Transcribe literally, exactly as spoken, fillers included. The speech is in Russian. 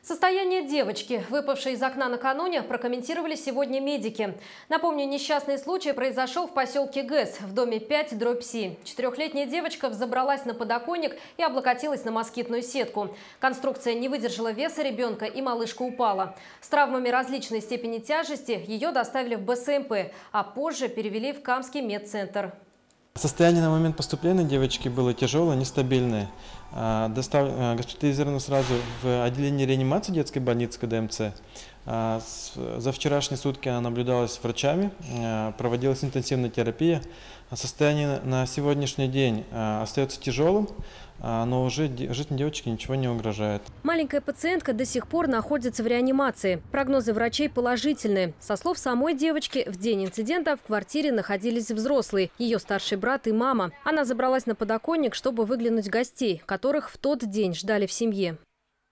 Состояние девочки, выпавшей из окна накануне, прокомментировали сегодня медики. Напомню, несчастный случай произошел в поселке ГЭС в доме пять дробь Си. Четырехлетняя девочка взобралась на подоконник и облокотилась на москитную сетку. Конструкция не выдержала веса ребенка, и малышка упала. С травмами различной степени тяжести ее доставили в Бэ Эс Эм Пэ, а позже перевели в Камский медцентр. Состояние на момент поступления девочки было тяжелое, нестабильное. Достав... Госпитализировано сразу в отделение реанимации детской больницы Ка Дэ Эм Цэ. За вчерашние сутки она наблюдалась врачами, проводилась интенсивная терапия. Состояние на сегодняшний день остается тяжелым, но уже жизни девочки ничего не угрожает. Маленькая пациентка до сих пор находится в реанимации. Прогнозы врачей положительные. Со слов самой девочки, в день инцидента в квартире находились взрослые, ее старший брат и мама. Она забралась на подоконник, чтобы выглянуть гостей, которых в тот день ждали в семье.